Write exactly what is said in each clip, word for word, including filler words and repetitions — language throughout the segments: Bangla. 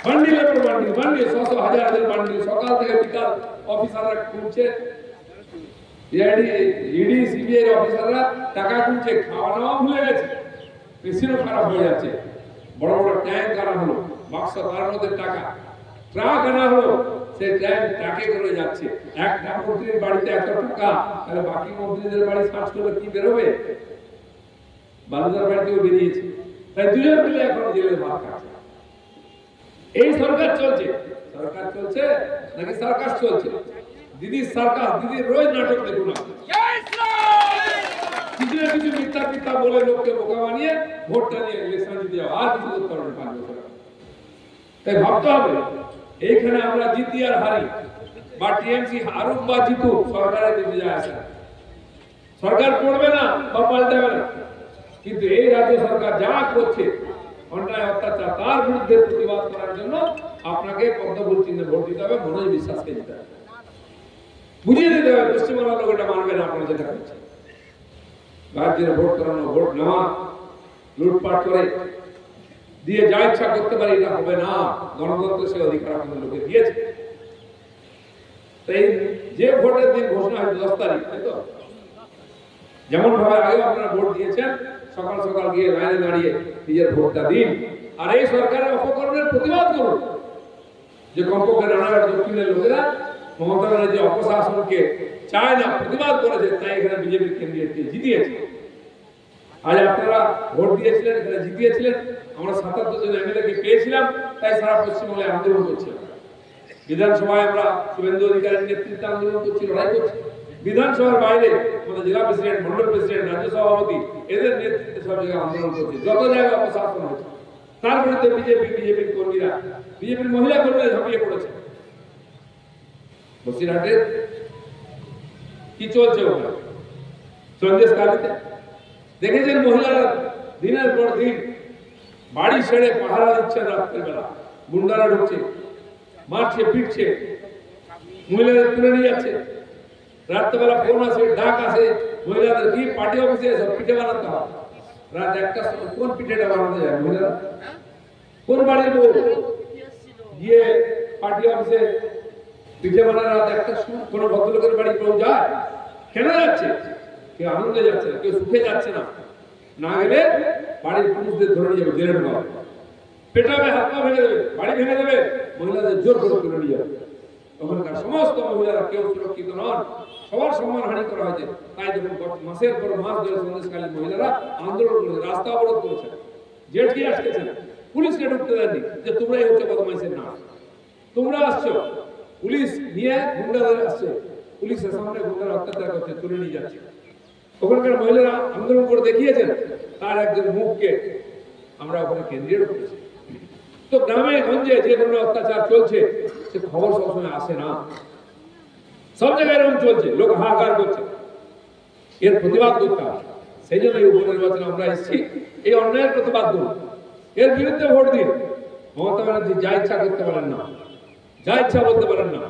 বান্ডিলের পর বান্ডিল বান্ডিল ছশো হাজার হাজার বান্ডিল সকাল থেকে বিকাল অফিসাররা খুঁজছে, ইডি সিবিআই অফিসাররা টাকা খুঁজছে, খাওয়া দাওয়া ভুলে গেছে, মেশিনও খারাপ হয়ে যাচ্ছে। বড় বড় ট্যাঙ্ক আনা হলো, বাক্স তার মধ্যে টাকা, ট্রাক আনা হলো, সেই ট্যাঙ্ক ট্রাকে করে যাচ্ছে। একটা মন্ত্রীর বাড়িতে এত টাকা, তাহলে বাকি মন্ত্রীদের বাড়ি সার্চ করলে কি বেরোবে? বালুদার বাড়িতেও বেরিয়েছে, তাই দুজন মিলে এখন জেলে ভাত খাচ্ছে। এই সরকার চলছে, সরকার চলছে নাকি সার্কাস চলছে? দিদি সার্কাস, দিদি রোজ নাটক দেখুন, কিছু না কিছু মিথ্যা মিথ্যা বলে লোককে বোকা বানিয়ে ভোটটা নিয়ে ইলেকশন দিতে যাও, আর কিছু করতে পারবে পাঁচ বছর। তাই ভাবতে হবে এইখানে আমরা জিতি আর হারি, বা টিএমসি হারুক বা জিতুক, সরকারের দিতে যায় আসে, সরকার পড়বে না বা পাল্টাবে না। কিন্তু এই রাজ্য সরকার যা করছে অন্যায় অত্যাচার, তার বিরুদ্ধে প্রতিবাদ করার জন্য আপনাকে পদ্মফুল চিহ্নে ভোট দিতে হবে, মনোজ বিশ্বাসকে দিতে হবে, বুঝিয়ে দিতে হবে। পশ্চিমবাংলার লোক এটা মানবে না আপনারা যেটা করছেন। রাজ্যের ভোট করানো, ভোট নেওয়া, লুটপাট করে দিয়ে যা ইচ্ছা করতে পারে, এটা হবে না। গণতন্ত্র সে অধিকার আমাদের লোকে দিয়েছে। তাই যে ভোটের দিন ঘোষণা হয় দশ তারিখ, তাই তো যেমন ভাবে আগে আপনারা ভোট দিয়েছেন, সকাল সকাল গিয়ে লাইনে দাঁড়িয়ে নিজের ভোটটা দিন। আর এই সরকারের অপকর্মের প্রতিবাদ করুন, যে কমপক্ষে রানাঘাট দক্ষিণের লোকেরা মমতা ব্যানার্জি অপশাসনকে চায় না, প্রতিবাদ করেছে, তাই এখানে বিজেপির ক্যান্ডিডেটকে জিতিয়েছে। আজ আপনারা ভোট দিয়েছিলেন, এখানে জিতিয়েছিলেন, আমরা সাতাত্তর জন এমএলএ কে পেয়েছিলাম, তাই সারা পশ্চিমবঙ্গে আন্দোলন করছিলাম। বিধানসভায় আমরা শুভেন্দু অধিকারীর নেতৃত্বে আন্দোলন করছি, লড়াই করছি। বিধানসভার বাইরে আমাদের জেলা প্রেসিডেন্ট, মন্ডল প্রেসিডেন্ট, রাজ্য সভাপতি, এদের নেতৃত্বে সব জায়গায় আন্দোলন করছি, যত জায়গায় অপশাসন হচ্ছে। তার বিরুদ্ধে বিজেপি বিজেপির কর্মীরা, বিজেপির মহিলা কর্মীরা ঝাঁপিয়ে পড়েছে। বসিরহাটে কি চলছে ওখানে সন্দেশ কালীতে দেখেছেন, মহিলারা দিনের পর দিন বাড়ি ছেড়ে পাহারা দিচ্ছেন, রাত্রের বেলা গুন্ডারা ঢুকছে, মারছে, পিটছে, মহিলাদের তুলে নিয়ে যাচ্ছে। রাত্রেবেলা ফোন আসে, ডাক আসে, মহিলাদের কি পার্টি অফিসে এসে পিঠে বানাতে হয়। রাত একটা কোন পিঠেটা বানাতে যায় মহিলারা? কোন বাড়ির বউ গিয়ে পার্টি অফিসে পিঠে বানানো? রাত একটা কোন ভদ্রলোকের বাড়ি কেউ যায়? কেন যাচ্ছে? কেউ আনন্দে যাচ্ছে না, কেউ সুখে যাচ্ছে না। না গেলে বাড়ির পুরুষদের ধরে নিয়ে যাবে, জেলে ঢোকাবে, পেটাবে, হাত পা ভেঙে দেবে, বাড়ি ভেঙে দেবে, মহিলাদের জোর করে তুলে নিয়ে যাবে। ওখানকার সমস্ত মহিলারা কেউ সুরক্ষিত নন, সবার সম্মান হানি করা হয়েছে। তাই দেখুন মাসের পর মাস ধরে সন্দেশকালীন মহিলারা আন্দোলন করেছে, রাস্তা অবরোধ করেছে, জেটকে আটকেছেন, পুলিশকে ঢুকতে দেননি, যে তোমরাই হচ্ছে বদমাইশের নাম, তোমরা আসছো, পুলিশ নিয়ে গুন্ডাদের আসছে, পুলিশের সামনে গুন্ডারা অত্যাচার করছে, তুলে নিয়ে যাচ্ছে। ওখানকার মহিলারা আন্দোলন করে দেখিয়েছেন, তার একজন মুখকে আমরা ওখানে কেন্দ্রীয় করেছি। তো গ্রামে গঞ্জে যে ধরনের অত্যাচার চলছে, সে খবর সবসময় আসে না, সব জায়গায় এরকম চলছে, লোক হাহাকার করছে, এর প্রতিবাদ করতে হবে। সেই জন্য এই উপনির্বাচনে আমরা এসেছি, এই অন্যায়ের প্রতিবাদ করুন, এর বিরুদ্ধে ভোট দিন। মমতা ব্যানার্জি যা ইচ্ছা করতে পারেন না, যা ইচ্ছা বলতে পারেন না,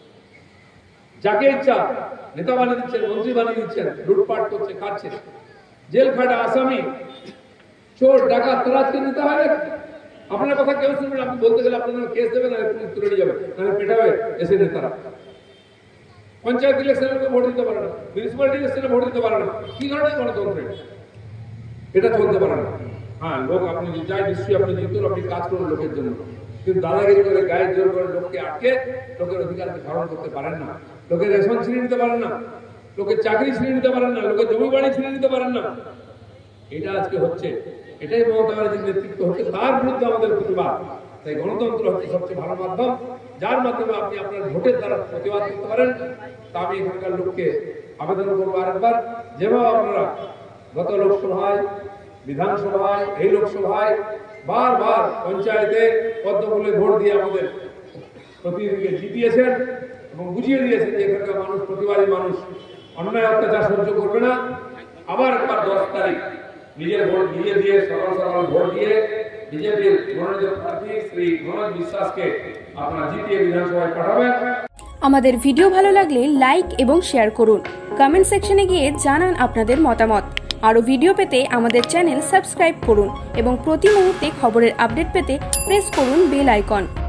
যাকে ইচ্ছা নেতা বানিয়ে দিচ্ছেন, মন্ত্রী বানিয়ে দিচ্ছেন, লুটপাট করছে, খাচ্ছে, জেল খাটা আসামি, চোর, ডাকাত, তারাজকে নিতে হয়। আপনার কথা কেউ শুনবেন, আপনি বলতে গেলে আপনার কেস দেবে না, পুলিশ তুলে নিয়ে যাবে, তাহলে পেটাবে এসে নেতারা। পঞ্চায়েত ইলেকশনে ভোট দিতে পারে না, মিউনিসিপ্যালিটি ইলেকশনে ভোট দিতে পারে না, কি ধরনের গণতন্ত্র এটা? চলতে পারে না। হ্যাঁ, লোক আপনি যাই নিশ্চয়ই আপনি জিতুন, আপনি কাজ করুন লোকের জন্য, কিন্তু দাদাগিরি করে গায়ে জোর করে লোককে আটকে লোকের অধিকারকে ধারণ করতে পারেন না, লোকের রেশন ছিনিয়ে নিতে পারেন না, লোকের চাকরি ছিনিয়ে নিতে পারেন না, লোকের জমি বাড়ি ছিনিয়ে নিতে পারেন না। এটা আজকে হচ্ছে, এটাই মমতা ব্যানার্জির নেতৃত্ব হচ্ছে, তার বিরুদ্ধে আমাদের প্রতিবাদ। তাই গণতন্ত্র হচ্ছে সবচেয়ে ভালো মাধ্যম, যার মাধ্যমে আপনি আপনার ভোটের দ্বারা প্রতিবাদ করতে পারেন। তা আমি এখানকার লোককে আবেদন করবো আরেকবার, যেভাবে আপনারা গত লোকসভায়, বিধানসভায়, এই লোকসভায় বারবার পঞ্চায়েতে পদ্মফুলে ভোট দিয়ে আমাদের প্রতিনিধিকে জিতিয়েছেন এবং বুঝিয়ে দিয়েছেন যে এখানকার মানুষ প্রতিবাদী মানুষ, অন্যায় অত্যাচার সহ্য করবে না। আবার একবার দশ তারিখ নিজের ভোট দিয়ে দিয়ে সকাল সকাল ভোট দিয়ে বিজেপির মনোনীত প্রার্থী শ্রী মনোজ বিশ্বাসকে আপনারা জিতিয়ে বিধানসভায় পাঠাবেন। আমাদের ভিডিও ভালো লাগলে লাইক এবং শেয়ার করুন, কমেন্ট সেকশনে গিয়ে জানান আপনাদের মতামত। আরও ভিডিও পেতে আমাদের চ্যানেল সাবস্ক্রাইব করুন এবং প্রতি মুহূর্তে খবরের আপডেট পেতে প্রেস করুন বেল আইকন।